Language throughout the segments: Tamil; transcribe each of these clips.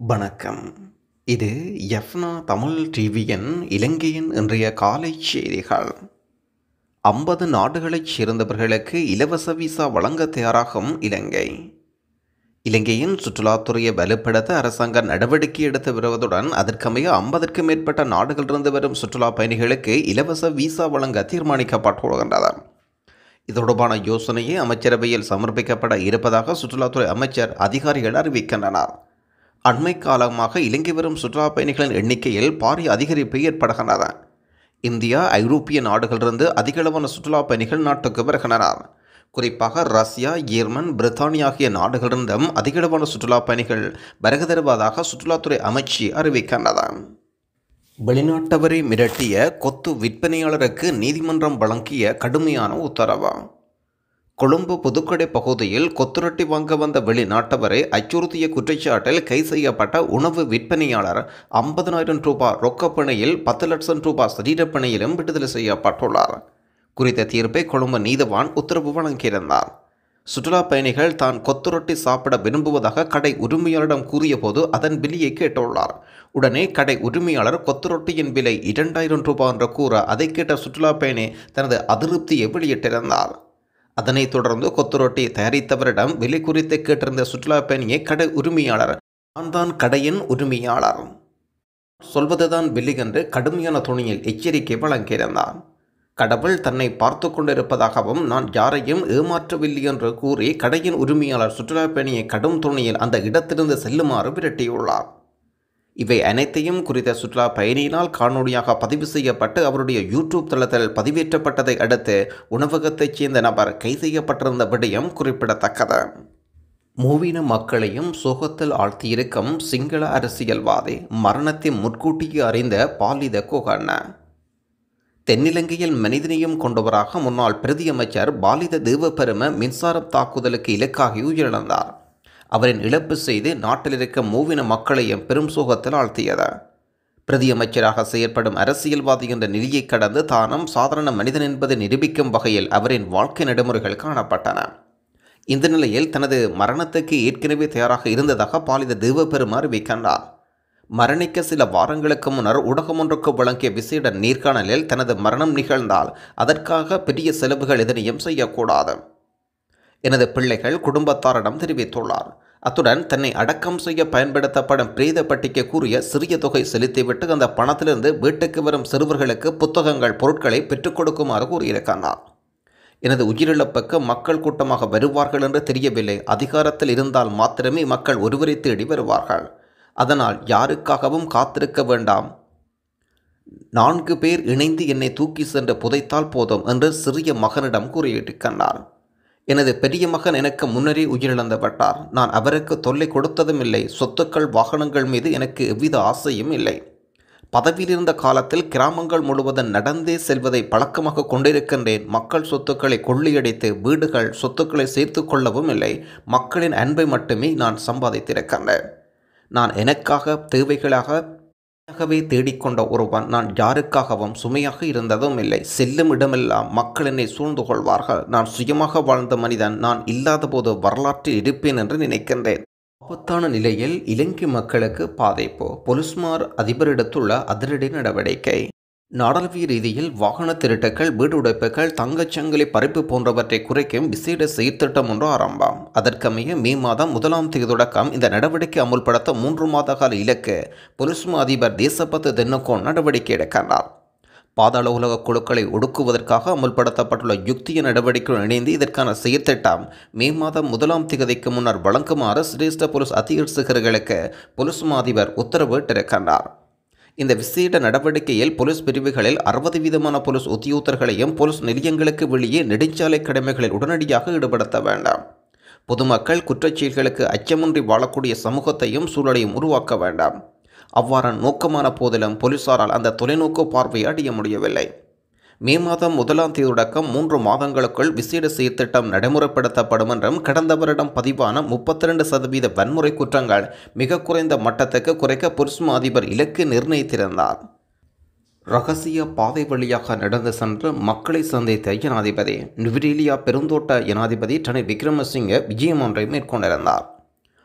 வணக்கம். இது எஃப்னா தமிழ் டிவியின் இலங்கையின் இன்றைய காலை செய்திகள். 50 நாடுகளைச் சேர்ந்தவர்களுக்கு இலவச விசா வழங்க தயாராகும் இலங்கை. இலங்கையின் சுற்றுலாத்துறையை வலுப்படுத்த அரசாங்கம் நடவடிக்கை எடுத்து வருவதுடன் அதற்கமைய 50க்கும் மேற்பட்ட நாடுகளிலிருந்து வரும் சுற்றுலா பயணிகளுக்கு இலவச விசா வழங்க தீர்மானிக்கப்பட்டுள்ளது. இது தொடர்பான யோசனையை அமைச்சரவையில் சமர்ப்பிக்கப்பட இருப்பதாக சுற்றுலாத்துறை அமைச்சர் அதிகாரிகள் அறிவிக்கின்றனர். அண்மை காலமாக இலங்கை வரும் சுற்றுலா பயணிகளின் எண்ணிக்கையில் பாரிய அதிகரிப்பு ஏற்படுகின்றன. இந்தியா, ஐரோப்பிய நாடுகளிலிருந்து அதிகளவான சுற்றுலா பயணிகள் நாட்டுக்கு வருகின்றனர். குறிப்பாக ரஷ்யா, ஜெர்மன், பிரித்தானியா ஆகிய நாடுகளிலிருந்தும் அதிகளவான சுற்றுலா பயணிகள் வருகை தருவதாக சுற்றுலாத்துறை அமைச்சு அறிவிக்கின்றது. வெளிநாட்டவரை மிரட்டிய கொத்து விற்பனையாளருக்கு நீதிமன்றம் வழங்கிய கடுமையான உத்தரவு. கொழும்பு புதுக்கடை பகுதியில் கொத்துரொட்டி வாங்க வந்த வெளிநாட்டவரை அச்சுறுத்திய குற்றச்சாட்டில் கைது செய்யப்பட்ட உணவு விற்பனையாளர் 50,000 ரூபாய் ரொக்கப்பணியில் 10 லட்சம் ரூபாய் சரீரப்பணியிலும் விடுதலை செய்யப்பட்டுள்ளார். குறித்த தீர்ப்பை கொழும்பு நீதவான் உத்தரவு வழங்கியிருந்தார். சுற்றுலா பயணிகள் தான் கொத்துரொட்டி சாப்பிட விரும்புவதாக கடை உரிமையாளரிடம் கூறியபோது அதன் விலையை கேட்டுள்ளார். உடனே கடை உரிமையாளர் கொத்துரொட்டியின் விலை 2,000 ரூபாய் என்று கூற அதை கேட்ட சுற்றுலா பயணி தனது அதிருப்தியை வெளியிட்டிருந்தார். அதனைத் தொடர்ந்து கொத்துரொட்டி தயாரித்தவரிடம் விலை குறித்து கேட்டிருந்த சுற்றுலா பயணியை கடை உரிமையாளர் நான் தான் கடையின் உரிமையாளர், சொல்வதுதான் விலை என்று கடுமையான துணியில் எச்சரிக்கை வழங்கியிருந்தார். கடவுள் தன்னை பார்த்து கொண்டிருப்பதாகவும் நான் யாரையும் ஏமாற்றவில்லை என்று கூறி கடையின் உரிமையாளர் சுற்றுலா பயணியை கடும் துணியில் அந்த இடத்திலிருந்து செல்லுமாறு விரட்டியுள்ளார். இவை அனைத்தையும் குறித்த சுற்றுலா பயணியினால் காணொலியாக பதிவு செய்யப்பட்டு அவருடைய யூடியூப் தளத்தில் பதிவேற்றப்பட்டதை அடுத்து உணவகத்தைச் சேர்ந்த நபர் கைது செய்யப்பட்டிருந்த விடயம் குறிப்பிடத்தக்கது. மூவின மக்களையும் சோகத்தில் ஆழ்த்தியிருக்கும் சிங்கள அரசியல்வாதி மரணத்தை முன்கூட்டியே அறிந்த பாலித குகண்ண. தென்னிலங்கையில் மனிதநேயம் கொண்டவராக முன்னாள் பிரதியமைச்சர் பாலித தேவபெரும மின்சார தாக்குதலுக்கு இலக்காகி உயிரிழந்தார். அவரின் இழப்பு செய்து நாட்டில் இருக்கும் மூவின மக்களையும் பெரும் சோகத்தில் ஆழ்த்தியது. பிரதியமைச்சராக செயற்படும் அரசியல்வாதி என்ற நிலையை கடந்து தானும் சாதாரண மனிதன் என்பதை நிரூபிக்கும் வகையில் அவரின் வாழ்க்கை நடைமுறைகள் காணப்பட்டன. இந்த நிலையில் தனது மரணத்துக்கு ஏற்கனவே தயாராக இருந்ததாக பாலித தேவபெரும அறிவிக்கின்றார். மரணிக்க சில வாரங்களுக்கு முன்னர் ஊடகம் ஒன்றுக்கு வழங்கிய விசேட நேர்காணலில் தனது மரணம் நிகழ்ந்தால் அதற்காக பெரிய செலவுகள் எதனையும் செய்யக்கூடாது, எனது பிள்ளைகள் குடும்பத்தாரிடம் தெரிவித்துள்ளார். அத்துடன் தன்னை அடக்கம் செய்ய பயன்படுத்தப்படும் பிரேத பட்டிக்கு கூறிய சிறிய தொகை செலுத்திவிட்டு அந்த பணத்திலிருந்து வீட்டுக்கு வரும் சிறுவர்களுக்கு புத்தகங்கள், பொருட்களை பெற்றுக் கொடுக்குமாறு கூறியிருக்கிறார். எனது உயிரிழப்புக்கு மக்கள் கூட்டமாக வருவார்கள் என்று தெரியவில்லை. அதிகாரத்தில் இருந்தால் மாத்திரமே மக்கள் ஒருவரை தேடி வருவார்கள். அதனால் யாருக்காகவும் காத்திருக்க வேண்டாம். 4 பேர் இணைந்து என்னை தூக்கி சென்று புதைத்தால் போதும் என்று சிறிய மகனிடம் கூறியிருக்கிறார். எனது பெரிய மகன் எனக்கு முன்னரே உயிரிழந்து விட்டார். நான் அவருக்கு தொல்லை கொடுத்ததும் இல்லை. சொத்துக்கள், வாகனங்கள் மீது எனக்கு எவ்வித ஆசையும் இல்லை. பதவியில் இருந்த காலத்தில் கிராமங்கள் முழுவதும் நடந்தே செல்வதை பழக்கமாக கொண்டிருக்கின்றேன். மக்கள் சொத்துக்களை கொள்ளையடித்து வீடுகள், சொத்துக்களை சேர்த்து கொள்ளவும் இல்லை. மக்களின் அன்பை மட்டுமே நான் சம்பாதித்திருக்கின்றேன். நான் எனக்காக தேவைகளாகவே தேடிக்கொண்ட ஒருவன். நான் யாருக்காகவும் சுமையாக இருந்ததும் இல்லை. செல்லும் இடமெல்லாம் மக்கள் என்னை சூழ்ந்து கொள்வார்கள். நான் சுயமாக வாழ்ந்த மனிதன். நான் இல்லாத போது வரலாற்றில் இருப்பேன் என்று நினைக்கின்றேன். ஆபத்தான நிலையில் இலங்கை மக்களுக்கு பாதிப்பு. பொலிஸ்மார் அதிபரிடத்துள்ள அதிரடி நடவடிக்கை. நாடளாவிய ரீதியில் வாகன திருட்டுகள், வீடு உடைப்புகள், தங்கச்சங்கிலி பறிப்பு போன்றவற்றை குறைக்கும் விசேட செயற்திட்டம் ஒன்று ஆரம்பம். அதற்கமைய மே மாதம் 1ஆம் தேதி தொடக்கம் இந்த நடவடிக்கை அமுல்படுத்த 3 மாத கால இலக்கு பொலிஸ்மா அதிபர் தேசபத்து தென்னக்கோன் நடவடிக்கை எடுக்கின்றார். பாதாள உலக குழுக்களை ஒடுக்குவதற்காக அமுல்படுத்தப்பட்டுள்ள யுக்திய நடவடிக்கையுடன் இணைந்து இதற்கான செயற்திட்டம் மே மாதம் 1ஆம் தேதிக்கு முன்னர் வழங்குமாறு சிரேஷ்ட போலீஸ் அத்தியட்சகர்களுக்கு பொலிஸ்மா அதிபர் உத்தரவிட்டிருக்கின்றார். இந்த விசேட நடவடிக்கையில் போலீஸ் பிரிவுகளில் 60% போலீஸ் உத்தியோகத்தர்களையும் போலீஸ் நிலையங்களுக்கு வெளியே நெடுஞ்சாலை கடமைகளில் உடனடியாக ஈடுபடுத்த வேண்டாம். பொதுமக்கள் குற்றச்செயல்களுக்கு அச்சமின்றி வாழக்கூடிய சமூகத்தையும் சூழலையும் உருவாக்க வேண்டாம். அவ்வாறான நோக்கமான போதிலும் போலீசாரால் அந்த தொலைநோக்கு பார்வையை அடைய முடியவில்லை. மே மாதம் 1ஆம் தேதி தொடக்கம் 3 மாதங்களுக்குள் விசேட செயற்திட்டம் நடைமுறைப்படுத்தப்படும் என்றும் கடந்த வருடம் பதிவான 32% வன்முறை குற்றங்கள் மிக குறைந்த மட்டத்துக்கு குறைக்க பொலிஸ்மா அதிபர் இலக்கு நிர்ணயித்திருந்தார். ரகசிய பாதை வழியாக நடந்து சென்று மக்களை சந்தித்த ஜனாதிபதி. நுவரெலியா பெருந்தோட்ட ஜனாதிபதி ரணில் விக்ரமசிங்க விஜயம் ஒன்றை மேற்கொண்டிருந்தார்.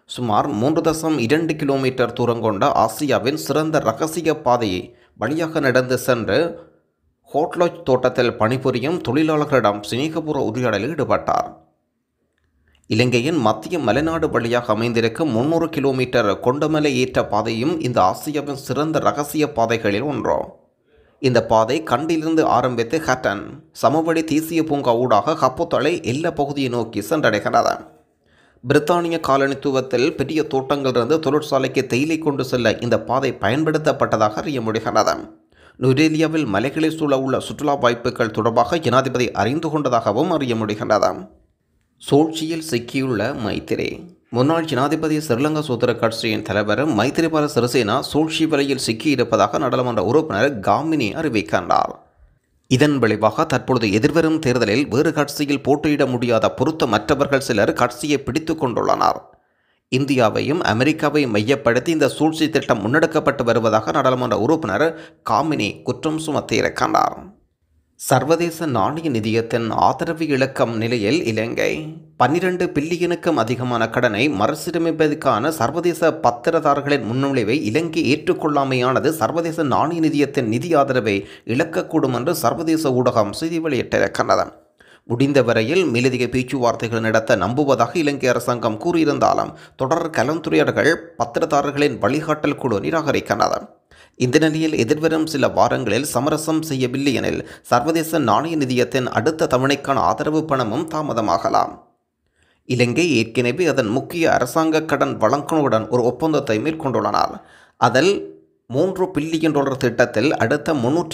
சுமார் 3.2 கிலோமீட்டர் தூரம் கொண்ட ஆசியாவின் சிறந்த இரகசிய பாதையை வழியாக நடந்து சென்று ஹோட்லாஜ் தோட்டத்தில் பணிபுரியும் தொழிலாளர்களிடம் சிங்கப்பூர் உரையாடலில் ஈடுபட்டார். இலங்கையின் மத்திய மலைநாடு வழியாக அமைந்திருக்கும் 300 கிலோமீட்டர் கொண்டமலை ஏற்ற பாதையும் இந்த ஆசியாவின் சிறந்த இரகசிய பாதைகளில் ஒன்று. இந்த பாதை கண்டிலிருந்து ஆரம்பித்து ஹட்டன் சமவெளி தேசிய பூங்கா ஊடாக ஹப்போத்தலை எல்ல பகுதியை நோக்கி சென்றடைகிறது. பிரித்தானிய காலனித்துவத்தில் பெரிய தோட்டங்களிலிருந்து தொழிற்சாலைக்கு தேயிலை கொண்டு செல்ல இந்த பாதை பயன்படுத்தப்பட்டதாக அறிய முடிகிறது. நுரேலியாவில் மலைகளை சூழ உள்ள சுற்றுலா வாய்ப்புகள் தொடர்பாக ஜனாதிபதி அறிந்து கொண்டதாகவும் அறிய முடிகின்றது. சூழ்ச்சியில் சிக்கியுள்ள மைத்திரி. முன்னாள் ஜனாதிபதி ஸ்ரீலங்கா சுதந்திர கட்சியின் தலைவர் மைத்திரிபால சிறிசேனா சூழ்ச்சி வலையில் சிக்கியிருப்பதாக நாடாளுமன்ற உறுப்பினர் காமினி அறிவிக்கின்றார். இதன் விளைவாக தற்பொழுது எதிர்வரும் தேர்தலில் வேறு கட்சியில் போட்டியிட முடியாத பொருத்தமற்றவர்கள் சிலர் கட்சியை பிடித்து கொண்டுள்ளனர். இந்தியாவையும் அமெரிக்காவையும் மையப்படுத்தி இந்த சூழ்ச்சி திட்டம் முன்னெடுக்கப்பட்டு வருவதாக நாடாளுமன்ற உறுப்பினர் காமினி குற்றம் சுமத்தியிருக்கின்றார். சர்வதேச நாணய நிதியத்தின் ஆதரவு இழக்கும் நிலையில் இலங்கை 12 பில்லியனுக்கும் அதிகமான கடனை மறுசீரமைப்பதற்கான சர்வதேச பத்திரதாரர்களின் முன்மொழிவை இலங்கை ஏற்றுக்கொள்ளாமையானது சர்வதேச நாணய நிதியத்தின் நிதி ஆதரவை இழக்கக்கூடும் என்று சர்வதேச ஊடகம் செய்தி வெளியிட்டிருக்கிறது. முடிந்த வரையில் மேலதிக பேச்சுவார்த்தைகள் நடத்த நம்புவதாக இலங்கை அரசாங்கம் கூறியிருந்தாலும் தொடர் கலந்துரையாடல்கள் பத்திரதாரர்களின் வழிகாட்டல் குழு நிராகரிக்கின்றது. இந்த நிலையில் எதிர்வரும் சில வாரங்களில் சமரசம் செய்யவில்லை எனில் சர்வதேச நாணய நிதியத்தின் அடுத்த தவணைக்கான ஆதரவு பணமும் தாமதமாகலாம். இலங்கை ஏற்கனவே அதன் முக்கிய அரசாங்க கடன் வழங்குனருடன் ஒரு ஒப்பந்தத்தை மேற்கொண்டுள்ளனர். அதில் $3 பில்லியன் திட்டத்தில் அடுத்த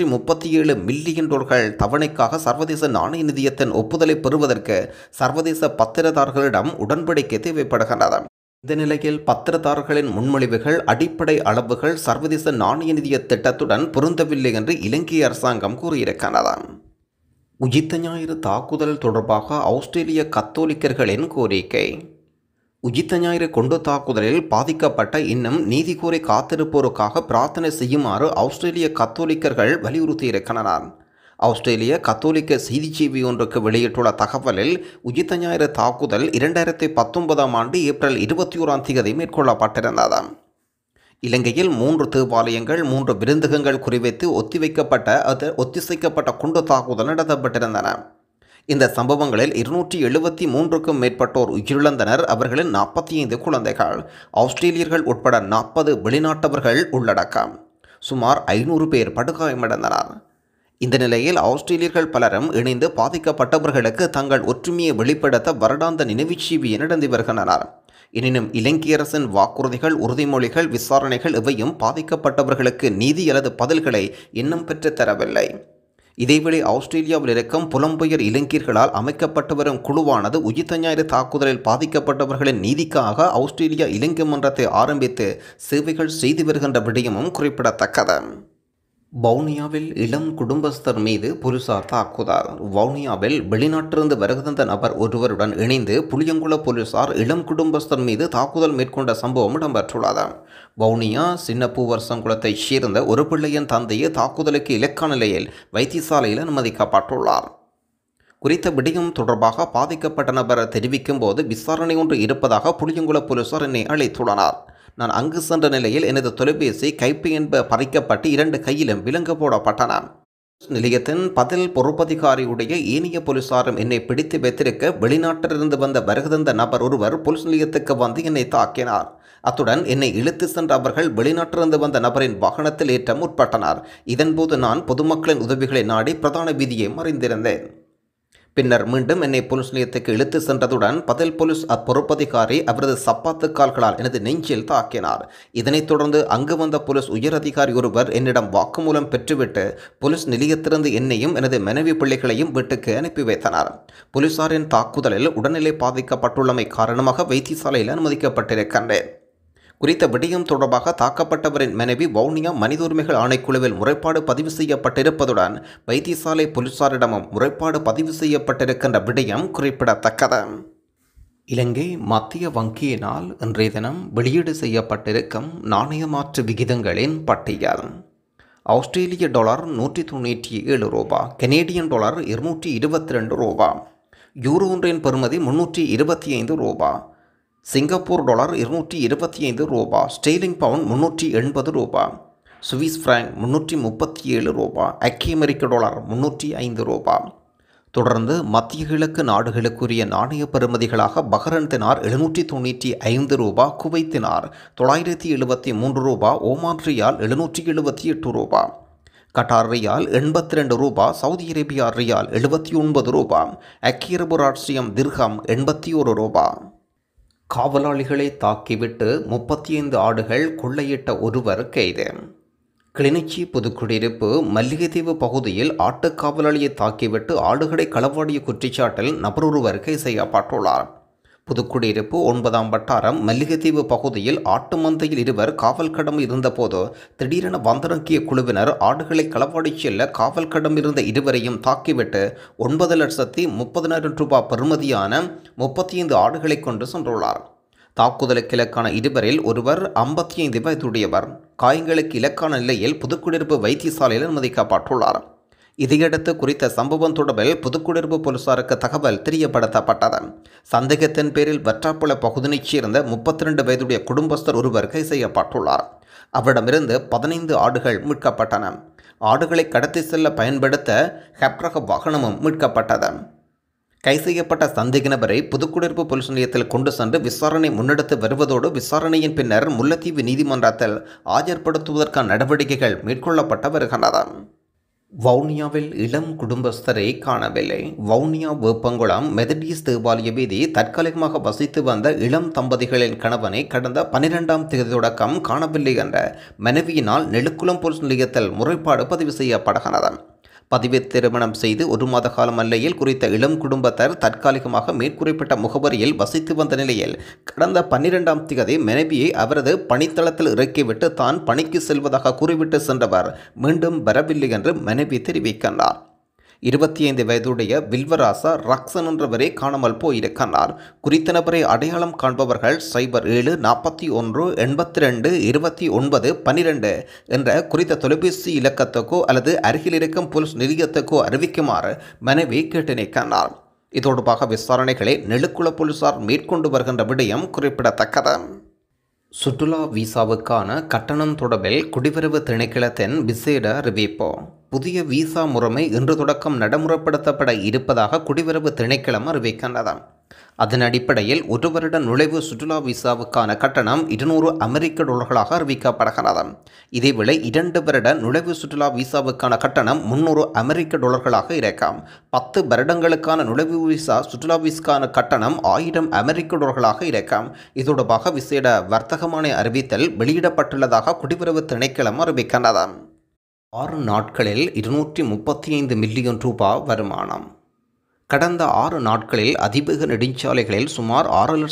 $337 மில்லியன் தவணைக்காக சர்வதேச நாணய நிதியத்தின் ஒப்புதலை பெறுவதற்கு சர்வதேச பத்திரதாரர்களிடம் உடன்படிக்கை தேவைப்படுகின்றது. இந்த நிலையில் பத்திரதாரர்களின் முன்மொழிவுகள் அடிப்படை அளவுகள் சர்வதேச நாணய நிதிய திட்டத்துடன் பொருந்தவில்லை என்று இலங்கை அரசாங்கம் கூறியிருக்கிறது. உயிர்த்த ஞாயிறு தாக்குதல் தொடர்பாக ஆஸ்திரேலிய கத்தோலிக்கர்களின் கோரிக்கை. உயிர்த்த ஞாயிறு கொண்டு தாக்குதலில் பாதிக்கப்பட்ட இன்னும் நீதி கோரி காத்திருப்போருக்காக பிரார்த்தனை செய்யுமாறு ஆஸ்திரேலிய கத்தோலிக்கர்கள் வலியுறுத்தியிருக்கின்றனர். ஆஸ்திரேலிய கத்தோலிக்க செய்திச்சேவை ஒன்றுக்கு வெளியிட்டுள்ள தகவலில் உயிர்த்த ஞாயிறு தாக்குதல் 2019 ஆண்டு ஏப்ரல் 21 மேற்கொள்ளப்பட்டிருந்தது. இலங்கையில் 3 தேவாலயங்கள் 3 விருந்தகங்கள் குறிவைத்து ஒத்திசைக்கப்பட்ட குண்டு தாக்குதல் நடத்தப்பட்டிருந்தன. இந்த சம்பவங்களில் 273க்கும் மேற்பட்டோர் உயிரிழந்தனர். அவர்களில் 45 குழந்தைகள், ஆஸ்திரேலியர்கள் உட்பட 40 வெளிநாட்டவர்கள் உள்ளடக்கம். சுமார் 500 பேர் படுகாயமடைந்தனர். இந்த நிலையில் ஆஸ்திரேலியர்கள் பலரும் இணைந்து பாதிக்கப்பட்டவர்களுக்கு தங்கள் ஒற்றுமையை வெளிப்படுத்த வருடாந்த நினைவுச்சீவியை நடந்து வருகின்றனர். எனினும் இலங்கை அரசின் வாக்குறுதிகள், உறுதிமொழிகள், விசாரணைகள் இவையும் பாதிக்கப்பட்டவர்களுக்கு நீதி அல்லது பதில்களை இன்னும் பெற்றுத் தரவில்லை. இதேவேளை ஆஸ்திரேலியாவில் இருக்கும் புலம்பெயர் இலங்கையர்களால் அமைக்கப்பட்டு வரும் குழுவானது உயிர்த்த ஞாயிறு தாக்குதலில் பாதிக்கப்பட்டவர்களின் நீதிக்காக ஆஸ்திரேலியா இலங்கை மன்றத்தை ஆரம்பித்து சேவைகள் செய்து வருகின்ற விடயமும் குறிப்பிடத்தக்கது. வவுனியாவில் இளம் குடும்பஸ்தர் மீது போலீசார் தாக்குதல். வவுனியாவில் வெளிநாட்டிலிருந்து வருகின்ற நபர் ஒருவருடன் இணைந்து புளியங்குள போலீசார் இளம் குடும்பஸ்தர் மீது தாக்குதல் மேற்கொண்ட சம்பவம் இடம்பெற்றுள்ளது. வவுனியா சின்னப்பூவரசங்குளத்தைச் சேர்ந்த ஒரு பிள்ளையின் தந்தையை தாக்குதலுக்கு இலக்கான நிலையில் வைத்தியசாலையில் அனுமதிக்கப்பட்டுள்ளார். குறித்த விடயம் தொடர்பாக பாதிக்கப்பட்ட நபர் தெரிவிக்கும் போது விசாரணை ஒன்று இருப்பதாக புளியங்குள போலீசார் என்னை அழைத்துள்ளனர். நான் அங்கு சென்ற நிலையில் எனது தொலைபேசி கைப்பு என்ப பறிக்கப்பட்டு 2 கையிலும் விலங்கு போடப்பட்டன. நிலையத்தின் பதில் பொறுப்பதிகாரியுடைய ஏனைய போலீசாரும் என்னை பிடித்து வைத்திருக்க வெளிநாட்டிலிருந்து வந்த வருகின்ற நபர் ஒருவர் போலீஸ் நிலையத்துக்கு வந்து என்னை தாக்கினார். அத்துடன் என்னை இழுத்து சென்ற அவர்கள் வெளிநாட்டிலிருந்து வந்த நபரின் வாகனத்தில் ஏற்ற முற்பட்டனர். இதன்போது நான் பொதுமக்களின் உதவிகளை நாடி பிரதான வீதியை மறைந்திருந்தேன். பின்னர் மீண்டும் என்னை போலீஸ் நிலையத்துக்கு இழுத்து சென்றதுடன் பதில் போலீஸ் பொறுப்பதிகாரி அவரது சப்பாத்து கால்களால் எனது நெஞ்சில் தாக்கினார். இதனைத் தொடர்ந்து அங்கு வந்த போலீஸ் உயர் அதிகாரி ஒருவர் என்னிடம் வாக்குமூலம் பெற்றுவிட்டு போலீஸ் நிலையத்திலிருந்து என்னையும் எனது மனைவி பிள்ளைகளையும் வீட்டுக்கு அனுப்பி வைத்தனர். போலீசாரின் தாக்குதலில் உடல்நிலை பாதிக்கப்பட்டுள்ளமை காரணமாக வைத்தியசாலையில் அனுமதிக்கப்பட்டிருக்கின்றேன். குறித்த விடயம் தொடர்பாக தாக்கப்பட்டவரின் மனைவி வவுனியா மனித உரிமைகள் ஆணைக்குழுவில் முறைப்பாடு பதிவு செய்யப்பட்டிருப்பதுடன் வைத்தியசாலை போலீசாரிடமும் முறைப்பாடு பதிவு செய்யப்பட்டிருக்கின்ற விடயம் குறிப்பிடத்தக்கது. இலங்கை மத்திய வங்கியினால் இன்றைய தினம் வெளியீடு செய்யப்பட்டிருக்கும் நாணய மாற்று விகிதங்களின் பட்டியல். ஆஸ்திரேலிய டாலர் $197, கனேடியன் டாலர் $222, யூரோ ஒன்றின் பெறுமதி $325, சிங்கப்பூர் டாலர் 225 ரூபா, ஸ்டெர்லிங் பவுண்ட் 380 ரூபா, சுவிஸ் பிராங்க் 337 ரூபா, ஐக்கிய அமெரிக்க டாலர் 305 ரூபா. தொடர்ந்து மத்திய கிழக்கு நாடுகளுக்குரிய நாணய பெறுமதிகளாக பஹ்ரைன் தினார் 795 ரூபா, குவைத் தினார் 973 ரூபா, ஓமான் ரியால் 778 ரூபா, கட்டார் ரியால் 82 ரூபா, சவுதி அரேபியா ரியால் 79 ரூபா, ஐக்கிய அரபு ராச்சியம் திர்ஹம் 81 ரூபா. காவலாளிகளை தாக்கிவிட்டு 35 ஆடுகள் கொள்ளையிட்ட ஒருவர் கைது. கிளிநொச்சி புதுக்குடியிருப்பு மல்லிகைத்தீவு பகுதியில் ஆட்டுக்காவலாளியை தாக்கிவிட்டு ஆடுகளை களவாடிய குற்றச்சாட்டில் நபரொருவர் கைது செய்யப்பட்டுள்ளார். புதுக்குடியிருப்பு 9ஆம் வட்டாரம் மல்லிகைத்தீவு பகுதியில் ஆட்டு மந்தையில் இருவர் காவல் கடமை இருந்தபோது திடீரென வந்திறங்கிய குழுவினர் ஆடுகளை களவாடிச் செல்ல காவல் கடமை இருந்த இருவரையும் தாக்கிவிட்டு 9,30,000 ரூபாய் பெறுமதியான 35 ஆடுகளை கொண்டு சென்றுள்ளார். தாக்குதலுக்கு இலக்கான இருவரில் ஒருவர் 55 வயதுடையவர். காயங்களுக்கு இலக்கான நிலையில் புதுக்குடியிருப்பு வைத்தியசாலையில் அனுமதிக்கப்பட்டுள்ளார். இதையடுத்து குறித்த சம்பவம் தொடர்பில் புதுக்குடியிருப்பு போலீசாருக்கு தகவல் தெரியப்படுத்தப்பட்டது. சந்தேகத்தின் பேரில் வற்றாப்புல பகுதியைச் சேர்ந்த 32 வயதுடைய குடும்பஸ்தர் ஒருவர் கைது செய்யப்பட்டுள்ளார். அவரிடமிருந்து 15 ஆடுகள் மீட்கப்பட்டன. ஆடுகளை கடத்தி செல்ல பயன்படுத்த ஹெப்ரக வாகனமும் மீட்கப்பட்டது. கைது செய்யப்பட்ட சந்தேக நபரை புதுக்குடியிருப்பு போலீஸ் நிலையத்தில் கொண்டு சென்று விசாரணை முன்னெடுத்து வருவதோடு விசாரணையின் பின்னர் முல்லைத்தீவு நீதிமன்றத்தில் ஆஜர்படுத்துவதற்கான நடவடிக்கைகள் மேற்கொள்ளப்பட்டு வருகின்றன. வவுனியாவில் இளம் குடும்பஸ்தரை காணவில்லை. வவுனியா வேப்பங்குளம் மெதடிஸ் தேவாலய வீதி தற்காலிகமாக வசித்து வந்த இளம் தம்பதிகளின் கணவனை கடந்த 12ஆம் தேதி தொடக்கம் காணவில்லை என்ற மனைவியினால் நெடுக்குளம் போலீஸ் நிலையத்தில் முறைப்பாடு பதிவு செய்யப்படுகிறது. பதிவு திருமணம் செய்து 1 மாத காலம் அல்லையில் குறித்த இளம் குடும்பத்தார் தற்காலிகமாக மேற்குறிப்பிட்ட முகவரியில் வசித்து வந்த நிலையில் கடந்த 12ஆம் தேதி மனைவியை அவரது பணித்தளத்தில் இறக்கிவிட்டு தான் பணிக்கு செல்வதாக கூறிவிட்டு சென்றவர் மீண்டும் வரவில்லை என்று மனைவி தெரிவிக்கின்றார். 25 வயதுடைய வில்வராசா ரக்சன் என்றவரே காணாமல் போயிருக்கிறார். குறித்த நபரை அடையாளம் காண்பவர்கள் 07 41 82 29 12 என்ற குறித்த தொலைபேசி இலக்கத்துக்கோ அல்லது அருகில் இருக்கும் போலீஸ் நிலையத்துக்கோ அறிவிக்குமாறு மனைவி கேட்டு நிற்கிறார். இது தொடர்பாக விசாரணைகளை நெடுக்குள போலீசார் மேற்கொண்டு வருகின்ற விடயம் குறிப்பிடத்தக்கது. சுற்றுலா விசாவுக்கான கட்டணம் தொடர்பில் குடிவரவு திணைக்களத்தின் விசேட அறிவிப்பு. புதிய விசா முறைமை இன்று தொடக்கம் நடைமுறைப்படுத்தப்பட இருப்பதாக குடிவரவு திணைக்களம் அறிவிக்கின்றது. அதன் அடிப்படையில் 1 வருட நுழைவு சுற்றுலா விசாவுக்கான கட்டணம் 200 அமெரிக்க டாலர்களாக அறிவிக்கப்படுகிறது. இதேவேளை 2 வருட நுழைவு சுற்றுலா விசாவுக்கான கட்டணம் 300 அமெரிக்க டாலர்களாக இருக்கும். 10 வருடங்களுக்கான நுழைவு விசா சுற்றுலா விசாவுக்கான கட்டணம் 1000 அமெரிக்க டாலர்களாக இருக்கும். இது தொடர்பாக விசேட வர்த்தகமான அறிவித்தல் வெளியிடப்பட்டுள்ளதாக குடிவரவு திணைக்களம் அறிவிக்கின்றது. 6 நாட்களில் 235 மில்லியன் ரூபாய் வருமானம். கடந்த 6 நாட்களில் அதிவேக நெடுஞ்சாலைகளில் சுமார்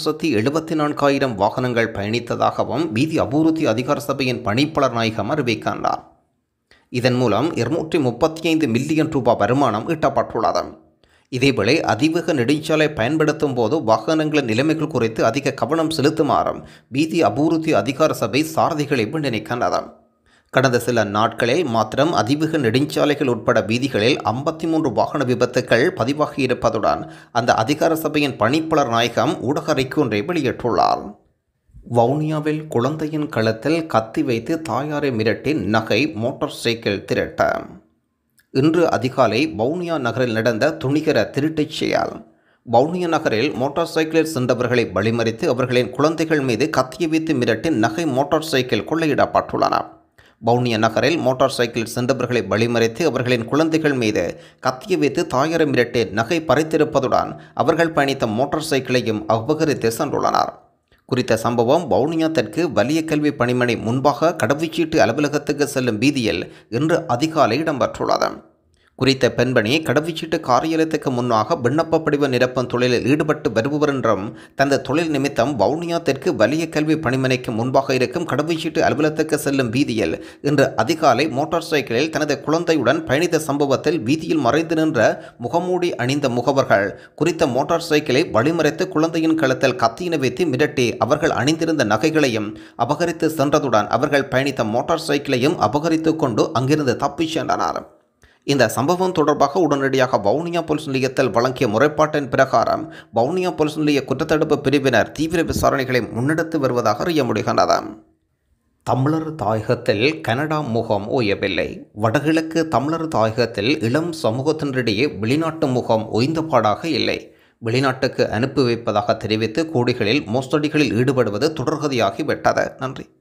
6,74,000 வாகனங்கள் பயணித்ததாகவும் வீதி அபிவிருத்தி அதிகார சபையின் பணிப்பாளர் நாயகம் அறிவிக்கின்றார். இதன் மூலம் 235 மில்லியன் ரூபாய் வருமானம் ஈட்டப்பட்டுள்ளது. இதேவேளை அதிவேக நெடுஞ்சாலை பயன்படுத்தும் போது வாகனங்களின் நிலைமைகள் குறித்து அதிக கவனம் செலுத்துமாறும் வீதி அபிவிருத்தி அதிகார சபை சாரதிகளை வேண்டியிருக்கின்றது. கடந்த சில நாட்களில் மாத்திரம் அதிவேக நெடுஞ்சாலைகள் உட்பட வீதிகளில் 53 வாகன விபத்துக்கள் பதிவாகி இருப்பதுடன் அந்த அதிகார சபையின் பணிப்பாளர் நாயகம் ஊடக அறிக்கை ஒன்றை வெளியிட்டுள்ளார். வவுனியாவில் குழந்தையின் கழுத்தில் கத்தி வைத்து தாயாரை மிரட்டி நகை மோட்டார் சைக்கிள் திருட்டு. இன்று அதிகாலை வவுனியா நகரில் நடந்த துணிகர திருட்டுச் செயல். வவுனியா நகரில் மோட்டார் சைக்கிளில் சென்றவர்களை வழிமறித்து அவர்களின் குழந்தைகள் மீது கத்தியை வைத்து மிரட்டி நகை மோட்டார் சைக்கிள் கொள்ளையிடப்பட்டுள்ளன. வவுனியா நகரில் மோட்டார் சைக்கிள் சென்றவர்களை வழிமறித்து அவர்களின் குழந்தைகள் மீது கத்தியை வைத்து தாயாரை மிரட்டி நகை பறித்திருப்பதுடன் அவர்கள் பயணித்த மோட்டார் சைக்கிளையும் அபகரித்து சென்றுள்ளனர். குறித்த சம்பவம் வவுனியா தெற்கு வலிய கல்வி பணிமனை முன்பாக கடவுச்சீட்டு அலுவலகத்துக்கு செல்லும் வீதியில் இன்று அதிகாலை இடம்பெற்றுள்ளது. குறித்த பெண்மணி கடவுச்சீட்டு காரியாலயத்துக்கு முன்னாக விண்ணப்ப படிவ நிரப்பும் தொழிலில் ஈடுபட்டு வருபவர் என்றும் தனது தொழில் நிமித்தம் வவுனியா தெற்கு வலிய கல்வி பணிமனைக்கு முன்பாக இருக்கும் கடவுச்சீட்டு அலுவலகத்துக்கு செல்லும் வீதியில் இன்று அதிகாலை மோட்டார் சைக்கிளில் தனது குழந்தையுடன் பயணித்த சம்பவத்தில் வீதியில் மறைந்து நின்ற முகமூடி அணிந்த முகவர்கள் குறித்த மோட்டார் சைக்கிளை வழிமறைத்து குழந்தையின் கழுத்தில் கத்தியினை வைத்து மிரட்டி அவர்கள் அணிந்திருந்த நகைகளையும் அபகரித்து சென்றதுடன் அவர்கள் பயணித்த மோட்டார் சைக்கிளையும் அபகரித்து கொண்டு அங்கிருந்து தப்பிச் சென்றனர். இந்த சம்பவம் தொடர்பாக உடனடியாக வவுனியா போலீஸ் நிலையத்தில் வழங்கிய முறைப்பாட்டின் பிரகாரம் வவுனியா போலீஸ் நிலைய குற்றத்தடுப்பு பிரிவினர் தீவிர விசாரணைகளை முன்னெடுத்து வருவதாக அறிய முடிகின்றது. தமிழர் தாயகத்தில் கனடா முகாம் ஓயவில்லை. வடகிழக்கு தமிழர் தாயகத்தில் இளம் சமூகத்தினரிடையே வெளிநாட்டு முகாம் ஓய்ந்தபாடாக இல்லை. வெளிநாட்டுக்கு அனுப்பி வைப்பதாக தெரிவித்து கோடிகளில் மோசடிகளில் ஈடுபடுவது தொடர்கதையாகிவிட்டது. நன்றி.